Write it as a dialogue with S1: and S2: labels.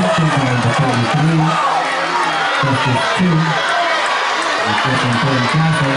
S1: deflection by number 33, justice 2. With this important tackle.